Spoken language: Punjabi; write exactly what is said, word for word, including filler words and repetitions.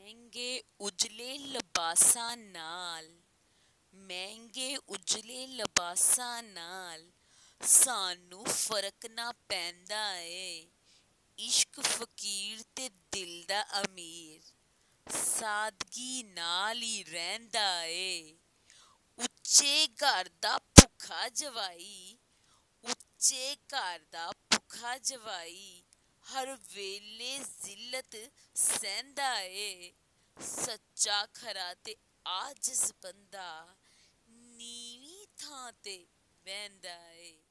ਮਹਿੰਗੇ ਉਜਲੇ ਲਿਬਾਸਾਂ ਨਾਲ ਮਹਿੰਗੇ ਉਜਲੇ ਲਿਬਾਸਾਂ ਨਾਲ ਸਾਨੂੰ ਫਰਕ ਨਾ ਪੈਂਦਾ ਏ। ਇਸ਼ਕ ਫਕੀਰ ਤੇ ਦਿਲ ਦਾ ਅਮੀਰ ਸਾਦਗੀ ਨਾਲ ਹੀ ਰਹਿੰਦਾ ਏ। ਉੱਚੇ ਘਰ ਦਾ ਭੁੱਖਾ ਜਵਾਈ ਉੱਚੇ ਘਰ ਦਾ ਭੁੱਖਾ ਜਵਾਈ ਹਰ ਵੇਲੇ ਜ਼ਿੱਲਤ ਸਹਿੰਦਾ ਏ। ਸੱਚਾ ਖਰਾ ਤੇ ਆਜਿਜ਼ ਬੰਦਾ ਨੀਵੀਂ ਥਾਂ ਤੇ ਬਹਿੰਦਾ ਏ।